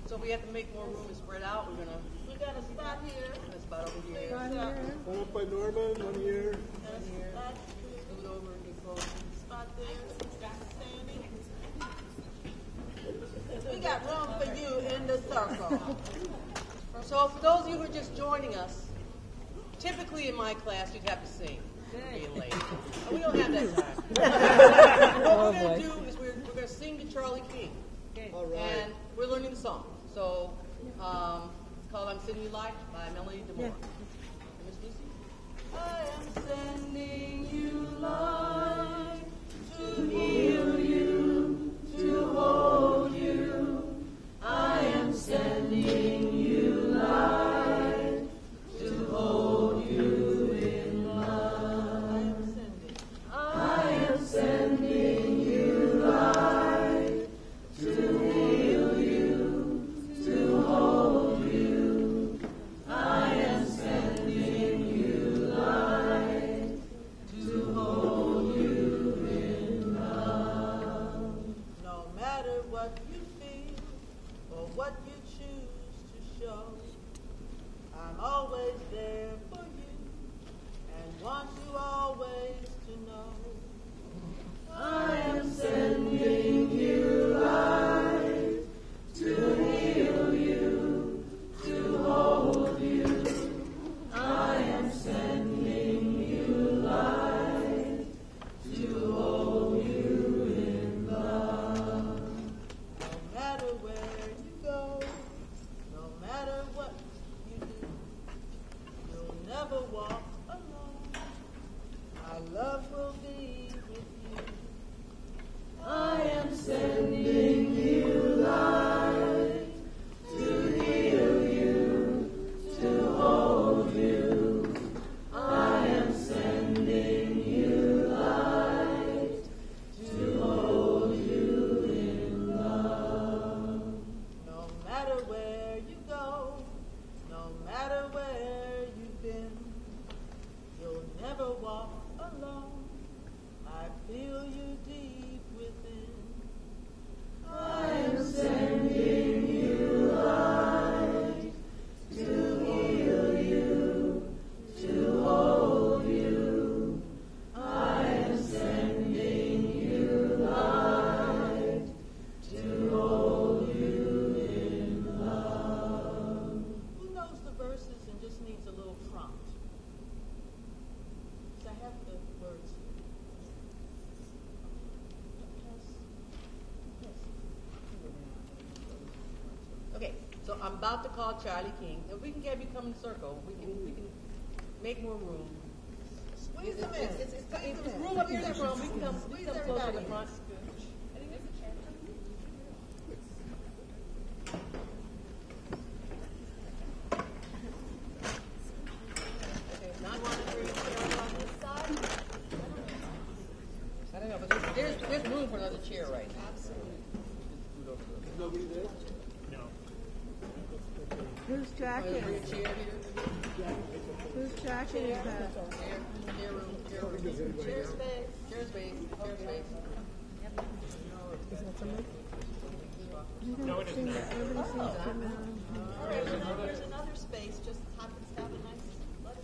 So we have to make more room to spread out. We got a spot here. A spot over here. One up by Norman, one here. Move it over and get close. Spot there. We got room for you in the circle. So for those of you who are just joining us, typically in my class you'd have to sing. Being late. But we don't have that time. What we're going to do is we're going to sing to Charlie King. All right. And we're learning the song. So it's called I'm Sending You Light by Melody DeMore. Miss Lucy? I am sending you light to heal you, to hold you. I am sending you light to hold you in love. I am sending you light to heal you, to hold you. I am sending you light to hold you in love. No matter what you feel or what you choose to show, I'm always there for you and want you always to know. I am sending you light to heal you, to hold you. I am sending you light to hold you in love. No matter where you go, no matter what you do, you'll never walk alone. My love will be with you. I am sending you light to heal you, to hold you. I am sending you light to hold you in love. No matter where you go, no matter where you've been, you'll never walk alone. I feel you deep within. I am sending you light to heal you, to hold you. I am sending you light to hold you in love. Who knows the verses and just needs a little prompt? So I have the words here. Okay, so I'm about to call Charlie King. If we can get you come in the circle, we can make more room. Squeeze them in. It's room up here in the front. We can come closer to the front. Okay, not one of three. On this side. I don't know, but there's room for another chair right now. Nobody there? Whose jacket? Bring a chair here. Whose jacket is that? Chair room. Chair space. Chair space. No, it is not. Nobody seems to know. There's another space. Just happens to have a nice leather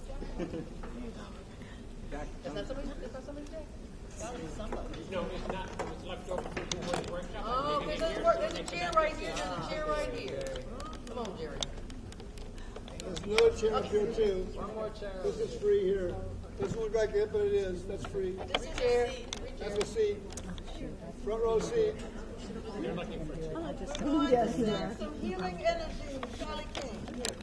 jacket. Is that somebody's chair? Somebody. No, it's not. It's left over from the workshop. Oh, okay, there's a chair right here. There's a chair right here. Come on, Jerry. There's another chair up here too. One more chair. This is free here. Doesn't look like it, but it is. That's free. This is chair. That's a seat. Front row seat. They're looking for two. Yes, there. some healing energy, Charlie King.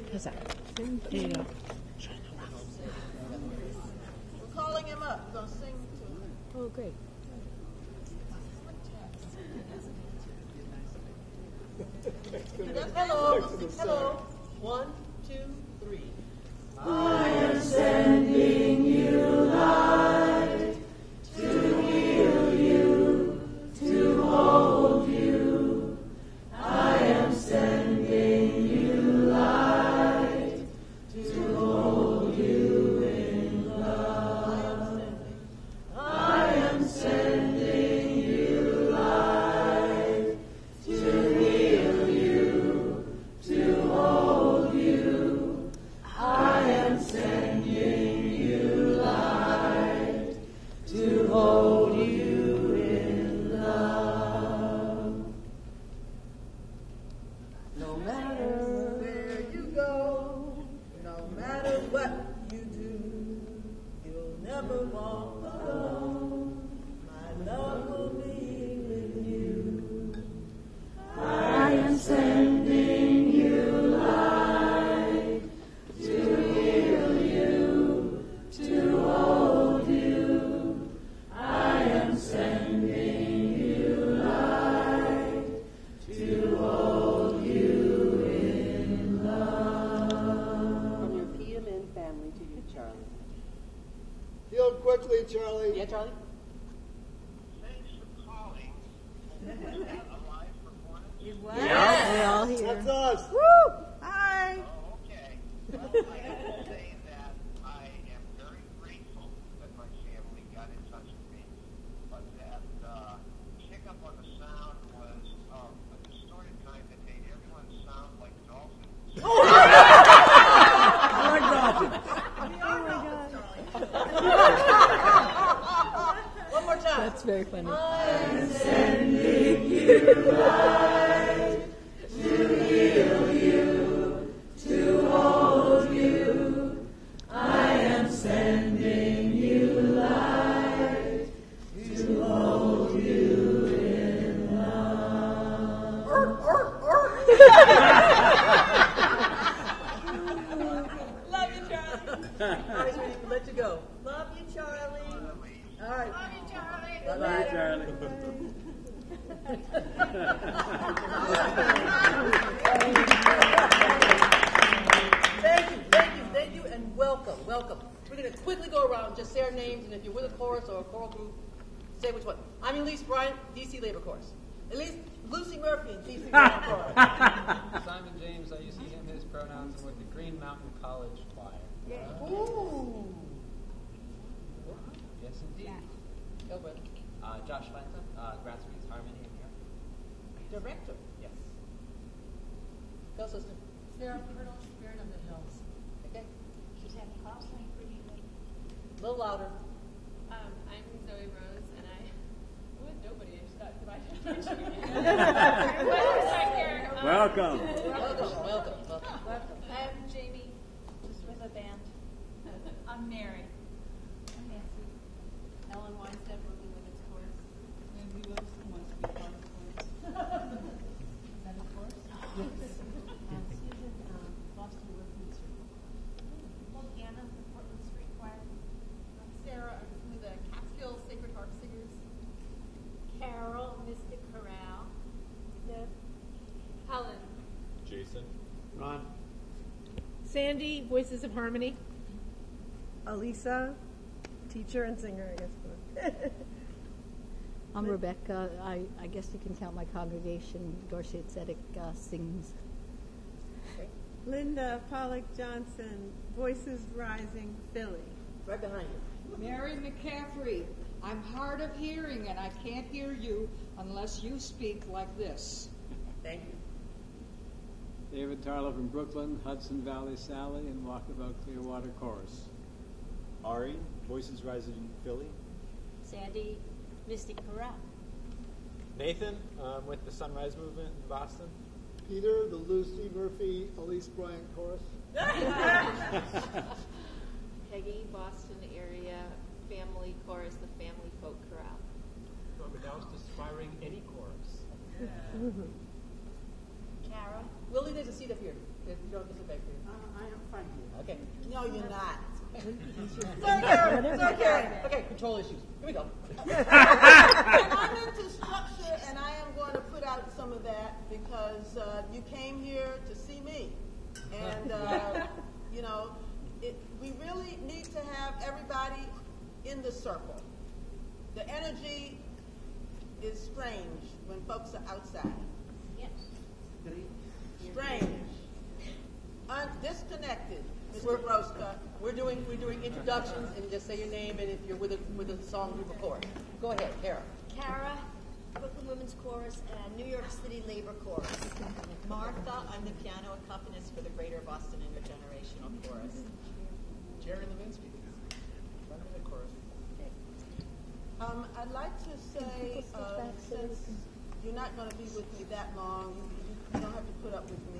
We're calling him up. We're going to sing to him. Oh, great. Hello. 1, 2, 3. I am sending you light to heal you, to hold you. I am sending you light to hold you in love. I am sending you light to heal you, No matter where you go, no matter what you do, you'll never walk alone. My love will be with you. I am sending you light to heal you, to hold you. I am sending you light to hold you in love. From your PMN family to you, Charlie. Heal quickly, Charlie. Yeah, Charlie? Thanks for calling. Alive performance? We're all here. That's us. Woo! Hi. Oh, okay. Well, I have to say that I am very grateful that my family got in touch with me. But that hiccup on the sound was a distorted kind that made everyone sound like dolphins. I like dolphins. One more time. That's very funny. I'm sending you light to heal you, to hold you. I am sending you light to hold you in love. Love you, Charlie. All right, sweetie, let you go. Love you, Charlie. All right. Love you, Charlie. Bye-bye. Charlie. Thank you, and welcome. We're going to quickly go around, just say our names, and if you're with a chorus or a choral group, say which one. I'm Elise Bryant, DC Labor Chorus. Elise, Lucy Murphy, DC Labor Chorus. Simon James, I use he, him, his pronouns, and with the Green Mountain College Choir. Ooh. Yes, indeed. Gilbert. Josh Fenton, Grassroots Harmony in here. Director. Yes. Go, sister. Sarah Pirtle, Spirit of the Hills. Okay. Suzanne Costley, pretty good. A little louder. I'm Zoe Rose, and I'm with nobody. I just got divided. Welcome. Welcome. I'm Jamie, just with a band. I'm Mary. I'm Nancy. Ellen Weinstein, Brooklyn Women's Chorus. Maybe Wilson wants to be part of the chorus. Is that a chorus? Yes. Susan, Boston Workmen's Circle. Well, Anna, the Portland Street Choir. Sarah, I'm with the Catskill Sacred Heart Singers. Carol, Mystic Chorale. Helen. Jason. Ron. Sandy, Voices of Harmony. Alisa, teacher and singer, I guess. I'm Rebecca. I guess you can count my congregation. Dorothy Tzedek sings. Linda Pollock Johnson, Voices Rising, Philly. Right behind you. Mary McCaffrey, I'm hard of hearing and I can't hear you unless you speak like this. Thank you. David Tarlow from Brooklyn, Hudson Valley Sally, and Walkabout Clearwater Chorus. Ari, Voices Rising in Philly. Sandy, Mystic Chorale. Nathan, with the Sunrise Movement in Boston. Peter, the Lucy Murphy, Elise Bryant Chorus. Peggy, Boston area family chorus, the Family Folk Chorale. I'm announced aspiring any chorus. Kara. Willie, there's a seat up here. If you don't sit back here. I am fine here. Okay. No, you're not. It's okay. Okay, control issues. Here we go. And I'm into structure, and I am going to put out some of that because you came here to see me. And, you know, we really need to have everybody in the circle. The energy is strange when folks are outside. Yes. Strange. Disconnected, Mr. Broska. We're doing introductions, and just say your name and if you're with a song group of chorus. Go ahead, Kara. Kara, Brooklyn Women's Chorus, and New York City Labor Chorus. Martha, I'm the piano accompanist for the Greater Boston Intergenerational Chorus. Jerry Levinsky, running the chorus. I'd like to say, since you're not going to be with me that long, you don't have to put up with me.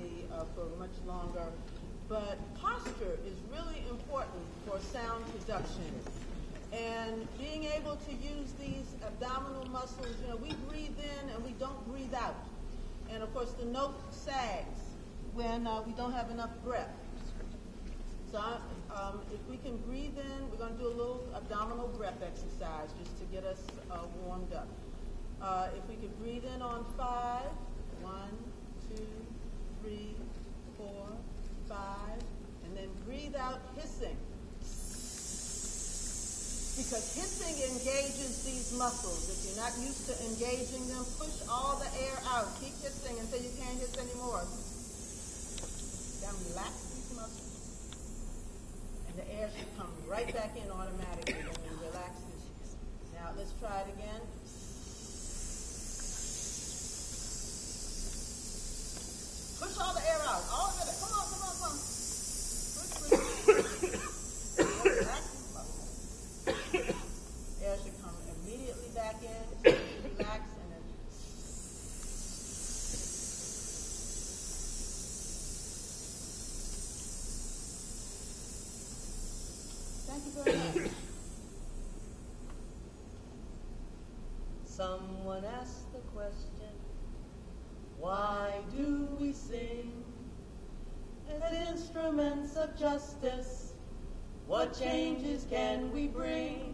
longer. But posture is really important for sound production. And being able to use these abdominal muscles, we breathe in and we don't breathe out. And of course, the note sags when we don't have enough breath. So if we can breathe in, we're going to do a little abdominal breath exercise just to get us warmed up. If we could breathe in on 5, 1, 2, 3, 4, 5, and then breathe out hissing. Because hissing engages these muscles. If you're not used to engaging them, push all the air out. Keep hissing until you can't hiss anymore. Then relax these muscles. And the air should come right back in automatically when you relax this. Now let's try it again. Push all the air out. All of it. Come on. Push. Relax these muscles. Air should come immediately back in. Relax and then. Thank you very much. Someone asked the question, why do we sing as instruments of justice? What changes can we bring?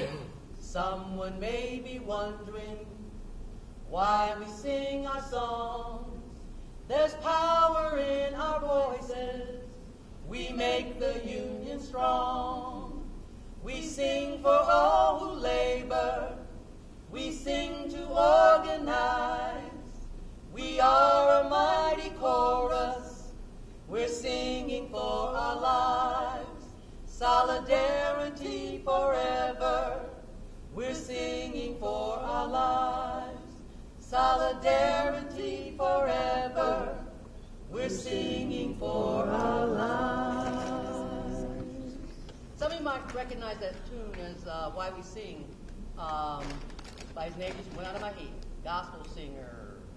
Someone may be wondering why we sing our songs. There's power in our voices. We make the union strong. We sing for all who labor. We sing to organize. We are a mighty chorus. We're singing for our lives. Solidarity forever. We're singing for our lives. Solidarity forever. We're singing for our lives. Some of you might recognize that tune as Why We Sing by his name just went out of my head. Gospel singer.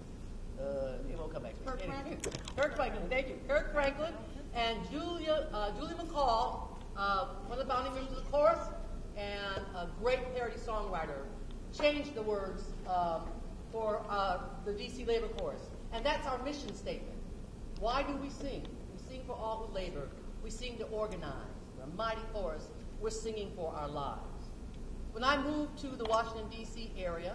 It won't come back. Kirk Franklin, thank you. Kirk Franklin and Julie McCall, one of the founding members of the chorus, and a great parody songwriter, changed the words for the DC Labor Chorus. And that's our mission statement. Why do we sing? We sing for all who labor. We sing to organize. We're a mighty chorus. We're singing for our lives. When I moved to the Washington, D.C. area,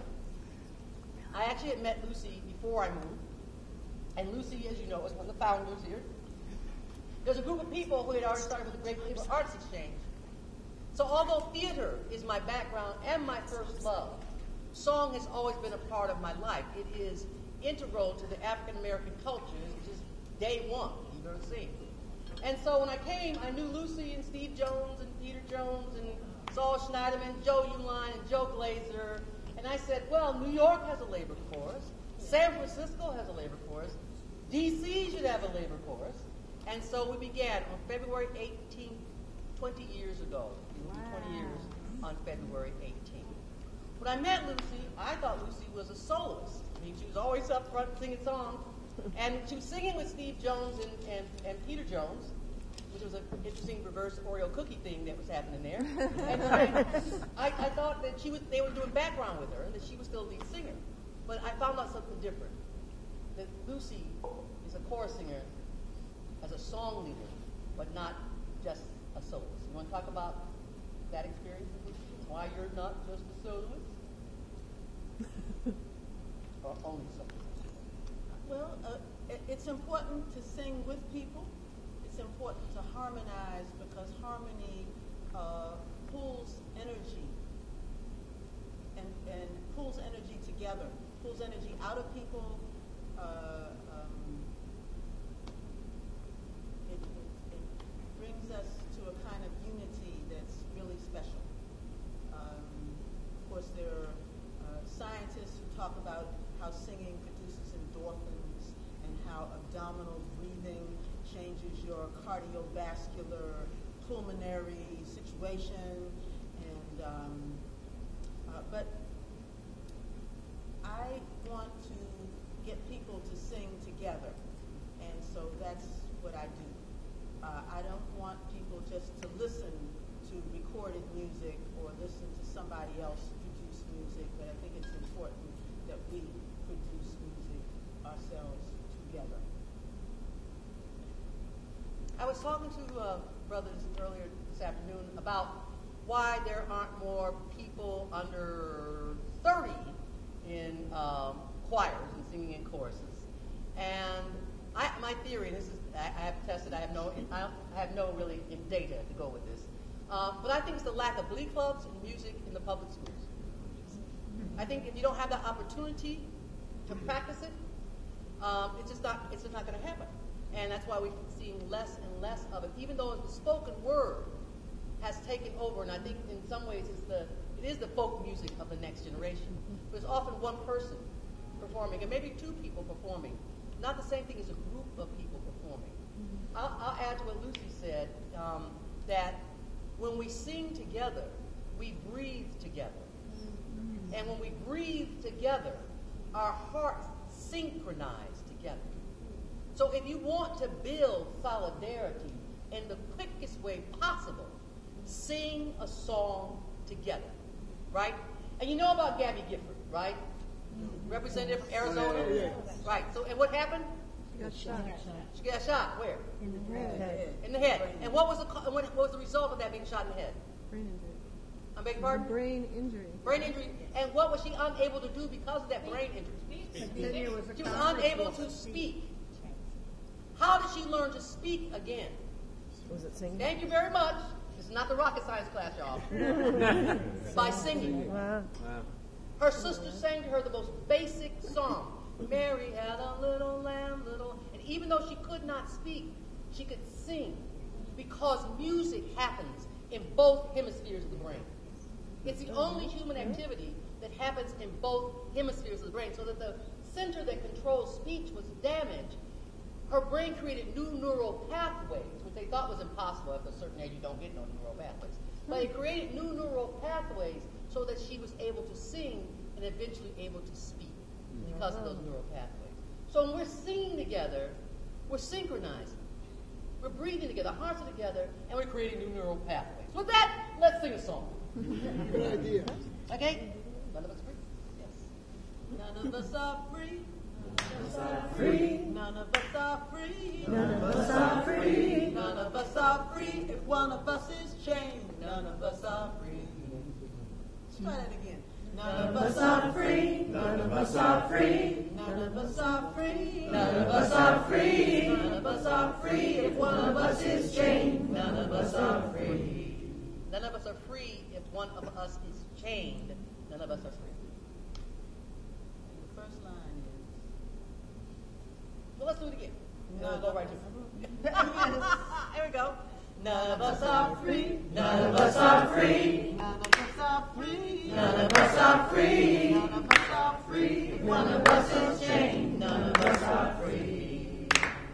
I actually had met Lucy before I moved. And Lucy, as you know, was one of the founders here. There's a group of people who had already started with the Great Labor Arts Exchange. So although theater is my background and my first love, song has always been a part of my life. It is integral to the African American culture. It's just day one. You learn to sing. And so when I came, I knew Lucy and Steve Jones and Peter Jones and Saul Schneiderman, Joe Uline and Joe Glazer. And I said, well, New York has a labor chorus. San Francisco has a labor chorus. D.C. should have a labor chorus. And so we began on February 18th, 20 years ago. It will be 20 years on February 18th. When I met Lucy, I thought Lucy was a soloist. I mean, she was always up front singing songs. And she was singing with Steve Jones and Peter Jones, which was an interesting reverse Oreo cookie thing that was happening there. And I thought that they were doing background with her and that she was still the lead singer. But I found out something different, that Lucy is a chorus singer as a song leader, but not just a soloist. You want to talk about that experience with Lucy? Why you're not just a soloist? Or only soloist? Well, it's important to sing with people. It's important to harmonize because harmony pulls energy and pulls energy together, pulls energy out of people. It brings us to a kind of unity that's really special. Of course, there are scientists who talk about how singing produces endorphins and how abdominal breathing changes your cardiovascular, pulmonary situation. And but I want to get people to sing together, and so that's what I I was talking to brothers earlier this afternoon about why there aren't more people under 30 in choirs and singing in choruses. And my theory, and this is I have tested, I have no really data to go with this, but I think it's the lack of glee clubs and music in the public schools. I think if you don't have the opportunity to practice it, it's just not going to happen. And that's why we're seeing less and less of it, even though the spoken word has taken over. And I think in some ways it is the folk music of the next generation. But it's often one person performing, and maybe two people performing. Not the same thing as a group of people performing. I'll add to what Lucy said, that when we sing together, we breathe together. And when we breathe together, our hearts synchronize together. So if you want to build solidarity in the quickest way possible, sing a song together, right? And you know about Gabby Gifford, right? Representative from Arizona? Right. So, and what happened? She got shot. She got shot. Where? In the head. In the head. And what was the result of that being shot in the head? Brain injury. I beg your pardon? Brain injury. Brain injury. And what was she unable to do because of that brain injury? She was unable to speak. How did she learn to speak again? Was it singing? Thank you very much. This is not the rocket science class, y'all. By singing. Wow. Her sister sang to her the most basic song. Mary had a little lamb, little. And even though she could not speak, she could sing because music happens in both hemispheres of the brain. It's the only human activity that happens in both hemispheres of the brain. So that the center that controls speech was damaged. Her brain created new neural pathways, which they thought was impossible. After a certain age, you don't get no neural pathways. But it created new neural pathways so that she was able to sing and eventually able to speak because of those neural pathways. So when we're singing together, we're synchronizing. We're breathing together, our hearts are together, and we're creating new neural pathways. With that, let's sing a song. Good idea. Okay? None of us free? Yes. None of us are free. None of us are free. None of us are free. None of us are free. If one of us is chained, none of us are free. Let's try that again. None of us are free. None of us are free. None of us are free. None of us are free. None of us are free. If one of us is chained, none of us are free. None of us are free if one of us is chained. None of us are free. The first line is. Well, let's do it again. No, Go right to Here we go. None of us are free. None of us are free. None of us are free. None of us are free. None of us are free. If one of us is chained, none of us are free.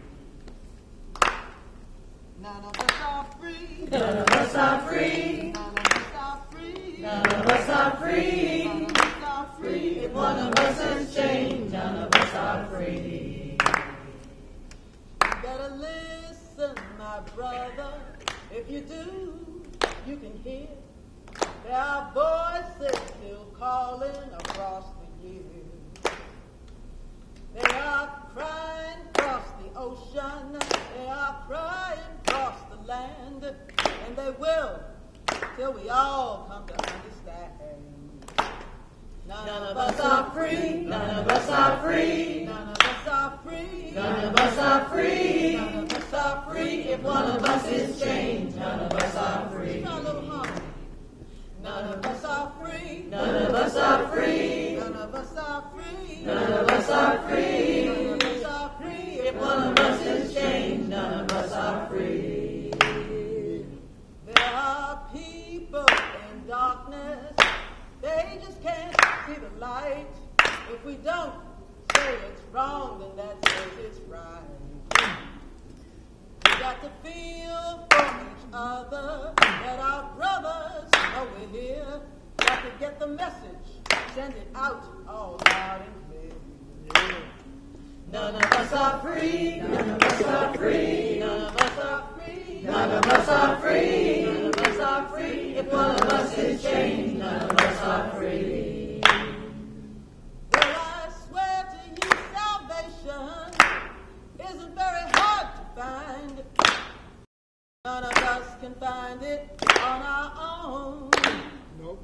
None of us are free. None of us are free. None of us are free. None of us are free. None of us are free. If one of us is chained, none of us are free. You better listen, my brother. If you do, you can hear there are voices still calling across the years. They are crying across the ocean. They are crying across the land. And they will till we all come to understand. None of us are free. None of us are free. None of us are free. None of us are free. None of us are free. If one of us is chained, none of us are free. Try a little harmony. None of us are free. None of us are free. None of us are free. None of us are free. None of us are free. If one of us is chained, none of us are free. There are people in darkness. They just can't see the light. If we don't say it's wrong, then that says it's right. We got to feel for each other that our brothers know we're here. Got to get the message, send it out all loud and clear. None of us are free. None of us are free. None of us are free. None of us are free. None of us are free. If one of us is chained, none of us are free. Well, I swear to you, salvation isn't very hard to find. None of us can find it on our own. Nope.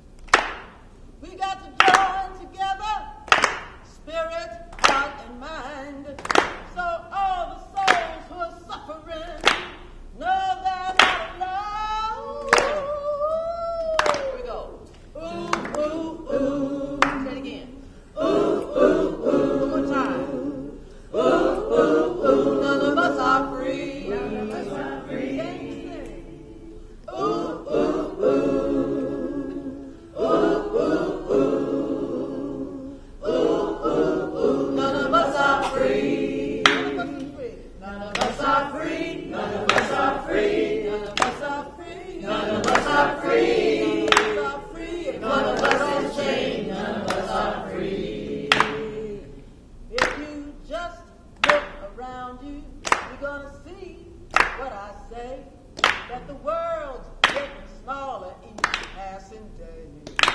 We got to join together, spirit, heart, and mind. So all the souls who are suffering know they're not alone. Here we go. Ooh, ooh, ooh. Say it again. Ooh, ooh, ooh. One more time. Ooh, ooh, ooh. None of us are free. None of us are free. Ooh, ooh, ooh. Ooh, ooh, ooh. Ooh, ooh, ooh. None of us are free. None of us are free. None of us are free. None of us are free. None of us are free. None of us are free. If none of us is chained, none of us are free. If you just look around you, you're gonna see what I say, that the world's getting smaller each passing day.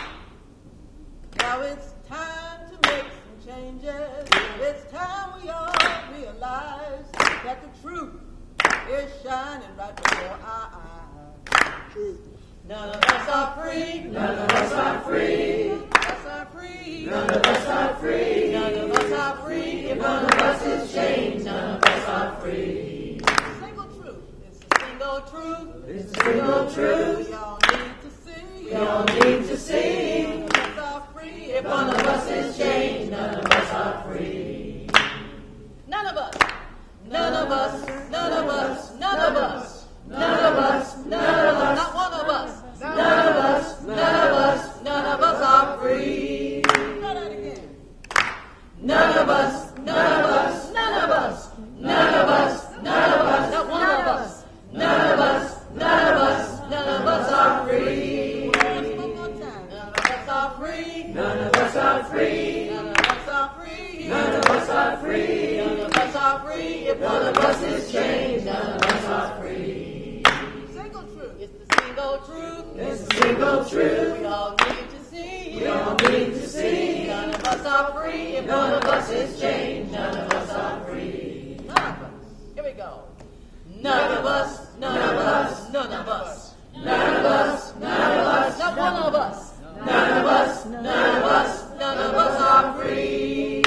Now it's time to make some changes. It's time we all realize that the truth is shining right before our eyes. None of us are free. None of us are free. None of us are free. None of us are free. None of us are free. If none of us is chained, none of us are free. It's the single truth. It's the single truth. It's the single truth. We all need to see. We all need to see. None of us are free. If one of us is chained, none of us are free. None of us. None of us. None of us. None of us. None of us. None of us. Not one of us. None of us. None of us. None of us are free. Try that again. None of us. None of us. None of us. None of us. None of us. Not one of us. None of us. None of us. None of us are free. One more time. None of us are free. None of us are free. None of us are free. None of us are free. None of us are free. If one of us is chained, none of us are free. Single truth. It's the single truth. It's the single truth. We all need to see. We all need to see. None of us are free. If one of us is chained, none of us are free. None of us. Here we go. None of us. None of us. None of us. None of us. None of us. Not one of us. None of us. None of us. None of us are free.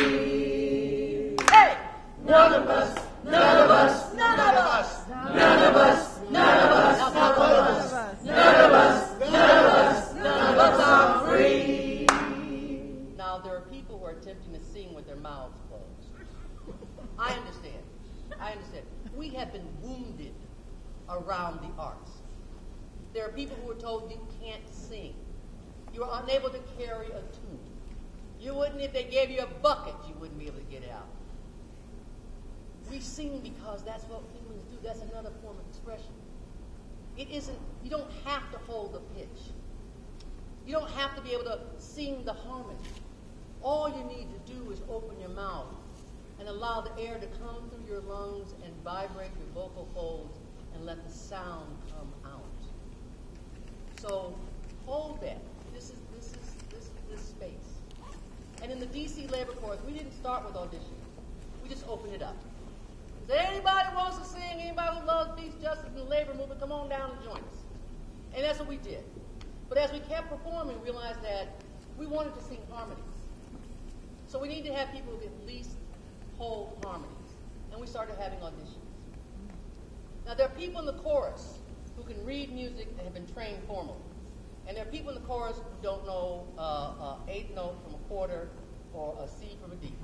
Hey! None of us. None of us. None of us. None of us. None of us. Not one of us. None of us. None of us. None of us are free. Now there are people who are attempting to sing with their mouths closed. I understand. I understand. We have been wounded around the arts. There are people who are told you can't sing. You are unable to carry a tune. You wouldn't, if they gave you a bucket, you wouldn't be able to get it out. We sing because that's what humans do. That's another form of expression. It isn't, you don't have to hold the pitch. You don't have to be able to sing the harmony. All you need to do is open your mouth and allow the air to come through your lungs and vibrate your vocal folds and let the sound come out. So hold that. This space. And in the DC Labor Corps, we didn't start with auditions. We just opened it up. So anybody wants to sing, anybody who loves peace, justice, and the labor movement, come on down and join us. And that's what we did. But as we kept performing, we realized that we wanted to sing harmonies. So we needed to have people who could at least hold harmonies. And we started having auditions. Now there are people in the chorus who can read music and have been trained formally. And there are people in the chorus who don't know eighth note from a quarter or a C from a D.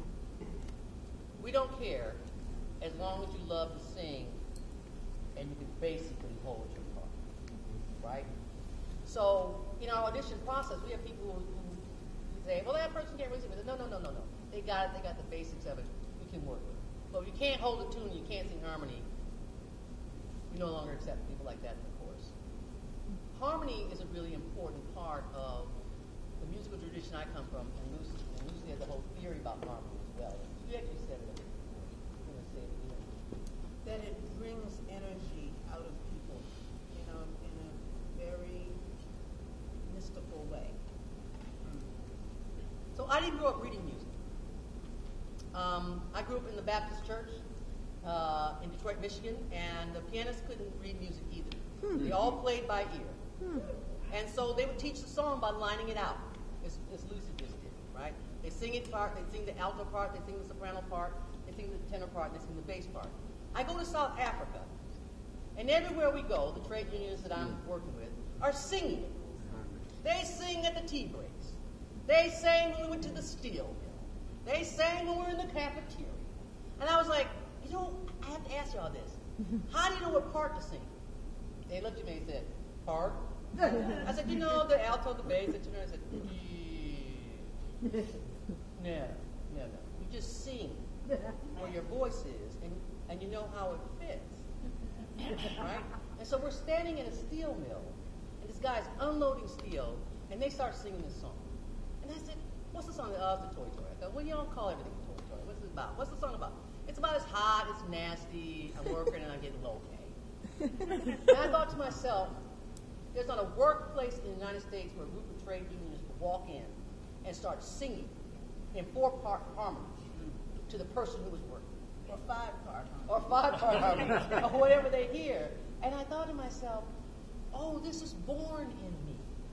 We don't care as long as you love to sing and you can basically hold your part, right? So in our audition process, we have people who say, well, that person can't really sing. No. They got it. They got the basics of it. We can work with it. But if you can't hold a tune and you can't sing harmony, we no longer accept people like that in the chorus. Harmony is a really important part of the musical tradition I come from, and Lucy has a whole theory about harmony as well. She actually said it. I'm going to say it again. That it brings energy out of people, in a very mystical way. So I didn't grow up reading music. I grew up in the Baptist church in Detroit. Detroit, Michigan, and the pianists couldn't read music either. They all played by ear. And so they would teach the song by lining it out, as Lucy just did, right? They sing it part, they sing the alto part, they sing the soprano part, they sing the tenor part, they sing the bass part. I go to South Africa, and everywhere we go, the trade unions that I'm working with are singing. They sing at the tea breaks. They sang when we went to the steel mill. They sang when we were in the cafeteria. And I was like, you know, I have to ask you all this. How do you know what part to sing? They looked at me and said, part? I said, you know, the alto, the bass, the tenor. I said, no. You just sing where your voice is, and you know how it fits, right? And so we're standing in a steel mill, and this guy's unloading steel, and they start singing this song. And I said, what's the song? Oh, it's a Toy Toy. I go, well, you don't call everything a Toy Toy. What's it about? What's the song about? It's about it's hot, it's nasty, I'm working, and I'm getting low pay. And I thought to myself, there's not a workplace in the United States where a group of trade unionists will walk in and start singing in 4-part harmony to the person who was working. Or 5-part. Or 5-part harmony, or whatever they hear. And I thought to myself, oh, this is born in me.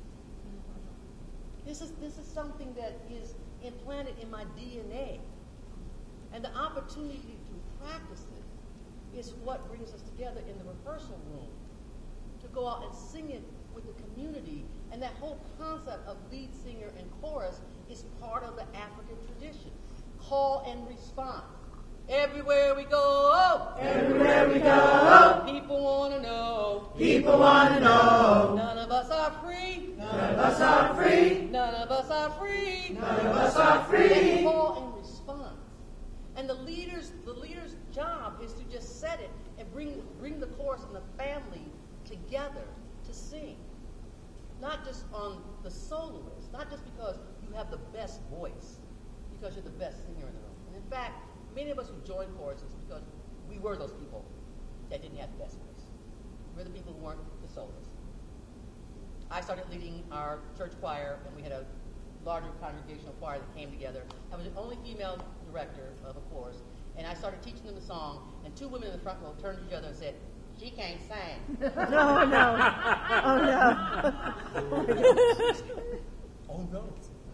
This is something that is implanted in my DNA. And the opportunity to practice it is what brings us together in the rehearsal room to go out and sing it with the community. And that whole concept of lead singer and chorus is part of the African tradition. Call and respond. Everywhere we go, everywhere we go, people want to know. People want to know. None of us are free. None of us are free. None of us are free. None of us are free. Call and respond. And the leader's job is to just set it and bring the chorus and the family together to sing. Not just on the soloist, not just because you have the best voice, because you're the best singer in the room. And in fact, many of us who joined choruses because we were those people that didn't have the best voice. We're the people who weren't the soloists. I started leading our church choir, and we had a larger congregational choir that came together. I was the only female director of a chorus, and I started teaching them the song, and 2 women in the front row turned to each other and said, she can't sing. Oh, no. Oh, no. Oh, no.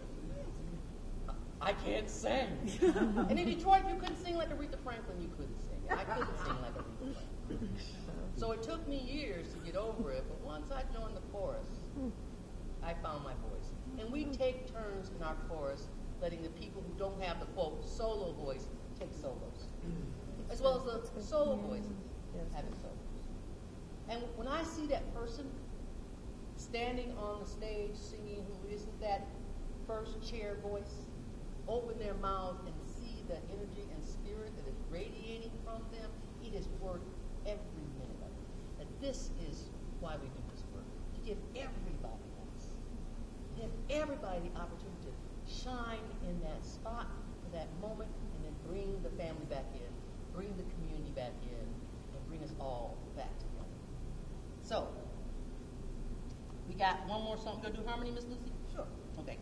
I can't sing. And in Detroit, you couldn't sing like Aretha Franklin, you couldn't sing. I couldn't sing like Aretha Franklin. So it took me years to get over it, but once I joined the chorus, I found my voice. And we take turns in our chorus letting the people who don't have the, quote, solo voice take solos, as well as the solo voices having solos. And when I see that person standing on the stage singing who isn't that first chair voice, open their mouths and see the energy and spirit that is radiating from them, it is worth every minute of it. And this is why we do this work, to give everybody voice, give everybody the opportunity to shine in that spot for that moment, and then bring the family back in, bring the community back in, and bring us all back together. So, we got one more song. You gonna do harmony, Miss Lucy? Sure. Okay.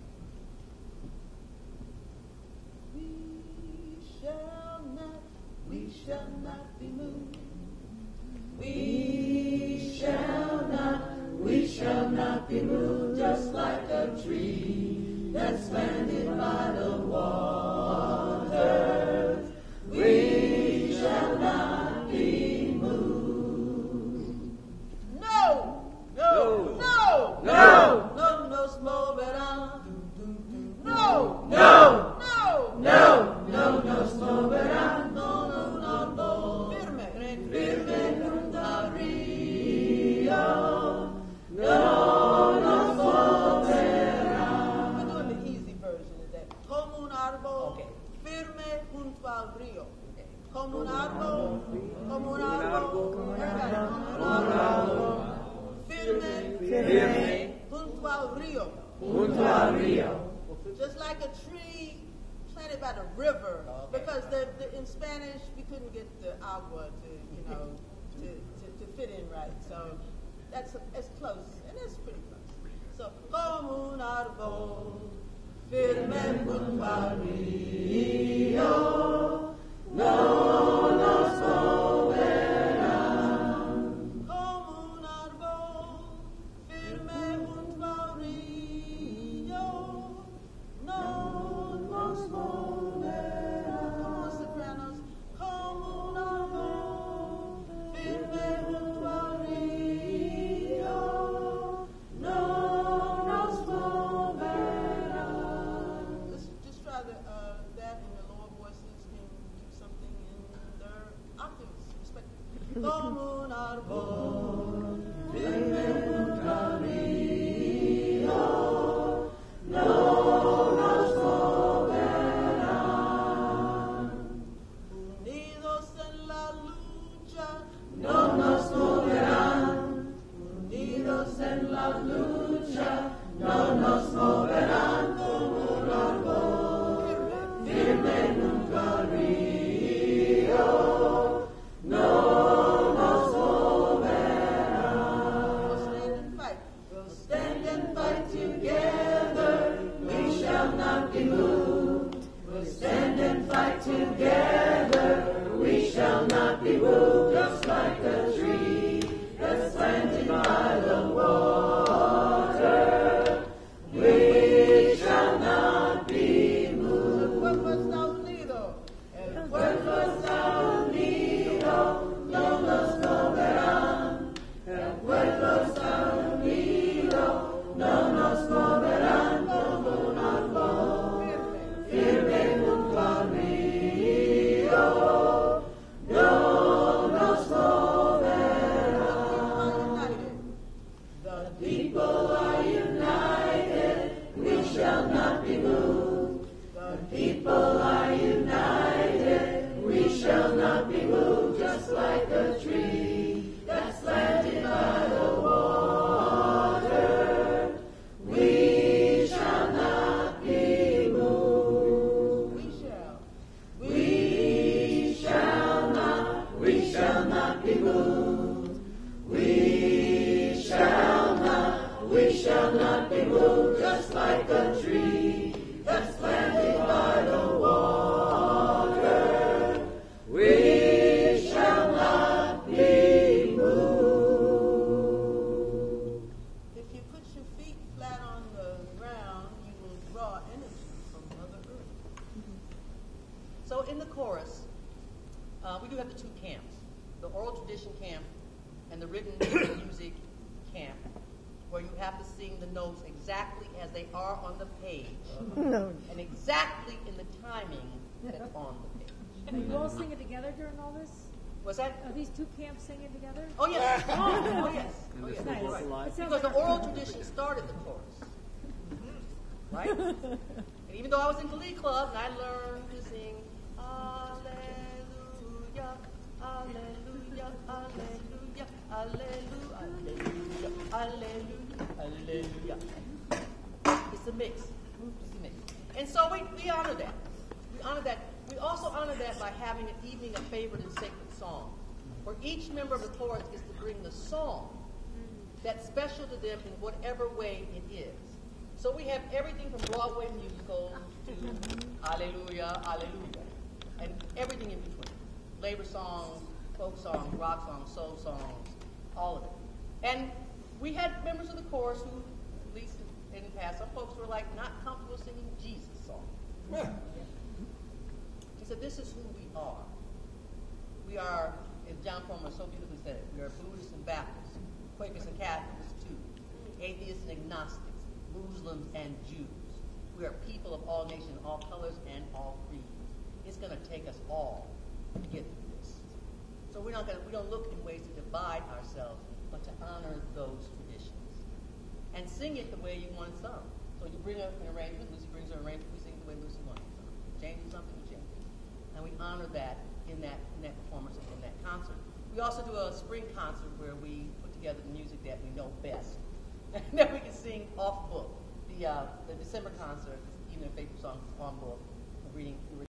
We shall not be moved. We shall not be moved, just like a tree that's planted by the waters. We shall not be moved. No! No! No! No! No, no, small verano. No! No! No! No! No, no, small verano. No, no, no, no. Firme junto al río. No, no, small verano. We're doing the easy version of that. Como un árbol firme junto al río. Como un árbol, como un árbol, como un árbol. Firme junto al río. Junto al río. Just like a tree planted by the river, because in Spanish we couldn't get the agua to fit in right. So that's close, and it's pretty close. So como un árbol firme junto al río, no nos moveremos. como un árbol. Firme en un camino, no nos moverán. Unidos en la lucha, No nos moverán. Unidos en la lucha, no nos moverán como un árbol. Firme en un río, no nos moverán. we'll Stand and fight together, we shall not be moved. We'll stand and fight together, we shall not be moved. Just like a tree that's planted by the water, we shall not be moved. El pueblo está unido. El pueblo está unido, no nos moverán. El pueblo está unido, no nos moverán como un árbol. Firme en un río, no nos moverán. The people are united, we shall not be moved. The people are united, we shall not be moved. Just like a tree that's planted by the water, we shall not be moved. We shall not be moved. We shall not be moved. Just like a tree that's planted by the water, we shall not be moved. If you put your feet flat on the ground, you will draw energy from Mother Earth. So in the chorus, we do have the two camps, the oral tradition camp and the written music camp, where you have to sing the notes exactly as they are on the page and exactly in the timing that's on the page. Are you all singing together during all this? Was that? Are these two camps singing together? Oh yes. Oh yes. And Oh, the yes. full Nice. vocalized. It sounds Because the like oral tradition started the chorus. Right? And even though I was in Glee Club and I learned to sing Alleluia, Alleluia, Alleluia, Alleluia, Alleluia, Alleluia, Alleluia. It's a mix. It's a mix. And so we honor that. We honor that. We also honor that by having an evening of favorite and sacred song, where each member of the chorus is to bring the song that's special to them in whatever way it is. So we have everything from Broadway musicals to Alleluia, Alleluia, and everything in between. Labor songs, folk songs, rock songs, soul songs, all of it. And we had members of the chorus who, at least in the past, some folks were like not comfortable singing Jesus songs. He said, this is who we are. We are, as John Foreman so beautifully said it, we are Buddhists and Baptists, Quakers and Catholics too, atheists and agnostics, Muslims and Jews. We are people of all nations, all colors, and all creeds. It's going to take us all to get through this. So we don't look in ways to divide ourselves, but to honor those traditions. And sing it the way you want it sung. So you bring an arrangement, Lucy brings an arrangement, we sing it the way Lucy wants it sung. Changes something, we change it. And we honor that in that performance and in that concert. We also do a spring concert where we put together the music that we know best and that we can sing off book. The December concert, even a faithful song on book, reading